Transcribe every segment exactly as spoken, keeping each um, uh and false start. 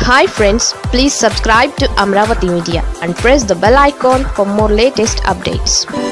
Hi friends, please subscribe to Amaravathi Media and press the bell icon for more latest updates.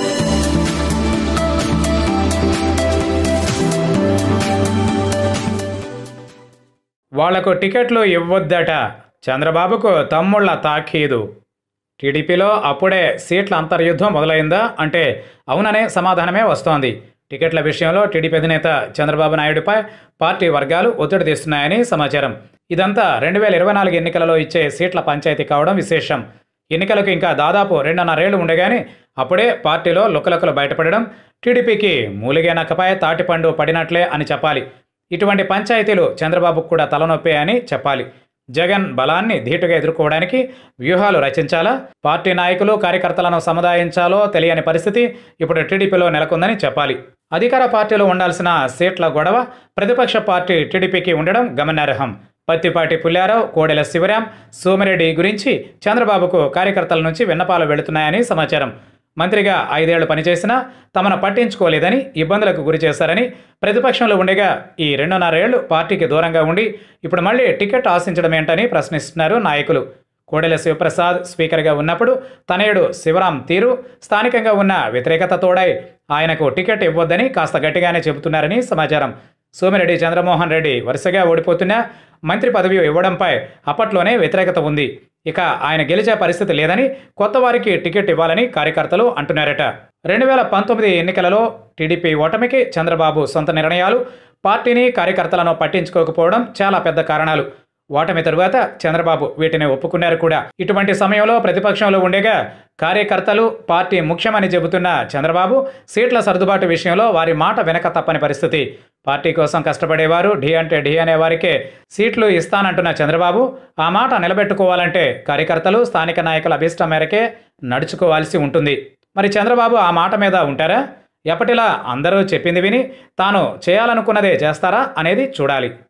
వాళ్లకు టికెట్లు ఇవ్వొద్దట చంద్రబాబుకు తమ్ముళ్ల తాఖీదు. టీడీపీలో అప్పుడే సీట్ల అంతర్యుద్ధం మొదలైందా అంటే అవుననే సమాధానమే వస్తోంది. టికెట్ల విషయంలో టీడీపీ అధినేత చంద్రబాబు నాయుడుపై పార్టీ వర్గాలు ఒత్తిడి తెస్తున్నాయని సమాచారం. ఇదంతా రెండు వేల ఇరవై నాలుగు ఎన్నికలలో ఇచ్చే సీట్ల పంచాయతీ కావడం విశేషం. ఎన్నికలకు ఇంకా దాదాపు రెండున్నరేళ్లు ఉండగానే అప్పుడే పార్టీలో లుకలుకలు బయటపడడం టీడీపీకి మూలిగే నక్కపై తాటిపండు పడినట్లే అని చెప్పాలి. ఇటువంటి పంచాయతీలు చంద్రబాబుకు కూడా తలనొప్పే అని చెప్పాలి. జగన్ బలాన్ని ధీటుగా ఎదుర్కోవడానికి వ్యూహాలు రచించాలా, పార్టీ నాయకులు కార్యకర్తలను సముదాయించాలో తెలియని పరిస్థితి ఇప్పుడు టీడీపీలో నెలకొందని చెప్పాలి. అధికార పార్టీలో ఉండాల్సిన సీట్ల గొడవ ప్రతిపక్ష పార్టీ టీడీపీకి ఉండడం గమనార్హం. పత్తిపాటి పుల్లారావు, కోడెల శివరాం, సోమిరెడ్డి గురించి చంద్రబాబుకు కార్యకర్తల నుంచి విన్నపాలు వెళుతున్నాయని సమాచారం. మంత్రిగా ఐదేళ్లు పనిచేసినా తమను పట్టించుకోలేదని, ఇబ్బందులకు గురి చేశారని, ప్రతిపక్షంలో ఉండగా ఈ రెండున్నరేళ్లు పార్టీకి దూరంగా ఉండి ఇప్పుడు మళ్లీ టికెట్ ఆశించడం ఏంటని ప్రశ్నిస్తున్నారు నాయకులు. కోడెల శివప్రసాద్ స్పీకర్గా ఉన్నప్పుడు తనయుడు శివరాం తీరు, స్థానికంగా ఉన్న వ్యతిరేకత తోడై ఆయనకు టికెట్ ఇవ్వొద్దని కాస్త గట్టిగానే చెబుతున్నారని సమాచారం. సోమిరెడ్డి చంద్రమోహన్ రెడ్డి వరుసగా ఓడిపోతున్నా మంత్రి పదవి ఇవ్వడంపై అప్పట్లోనే వ్యతిరేకత ఉంది. ఇక ఆయన గెలిచే పరిస్థితి లేదని, కొత్త వారికి టికెట్ ఇవ్వాలని కార్యకర్తలు అంటున్నారట. రెండు వేల పంతొమ్మిది ఎన్నికలలో టీడీపీ ఓటమికి చంద్రబాబు సొంత నిర్ణయాలు, పార్టీని కార్యకర్తలను పట్టించుకోకపోవడం చాలా పెద్ద కారణాలు. ఓటమి తరువాత చంద్రబాబు వీటిని ఒప్పుకున్నారు కూడా. ఇటువంటి సమయంలో ప్రతిపక్షంలో ఉండేగా కార్యకర్తలు పార్టీ ముఖ్యమని చెబుతున్న చంద్రబాబు సీట్ల సర్దుబాటు విషయంలో వారి మాట వెనక తప్పని పరిస్థితి. పార్టీ కోసం కష్టపడేవారు, ఢీ అంటే ఢీ అనే వారికే సీట్లు ఇస్తానంటున్న చంద్రబాబు ఆ మాట నిలబెట్టుకోవాలంటే కార్యకర్తలు, స్థానిక నాయకుల అభిష్టం మేరకే నడుచుకోవాల్సి ఉంటుంది. మరి చంద్రబాబు ఆ మాట మీద ఉంటారా? ఎప్పటిలా అందరూ చెప్పింది విని తాను చేయాలనుకున్నదే చేస్తారా అనేది చూడాలి.